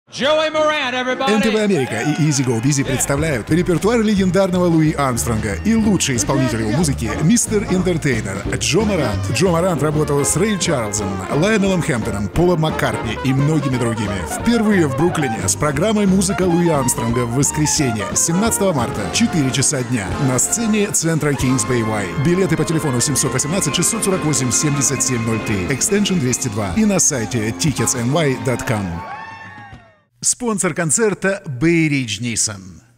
Joey Moran, everybody! НТВ Америка и Easy Go Busy представляют репертуар легендарного Луи Армстронга и лучший исполнитель его музыки мистер Энтертейнер Джо Морант. Джо Морант работал с Рэй Чарльзом, Лайонелом Хэмптоном, Полом Маккартни и многими другими. Впервые в Бруклине с программой «Музыка Луи Армстронга» в воскресенье, 17 марта, 4 часа дня, на сцене центра Kings Bay Y. Билеты по телефону 718-648-7703, экстеншн 202 и на сайте ticketsny.com. Спонсор концерта Bay Ridge Nissan.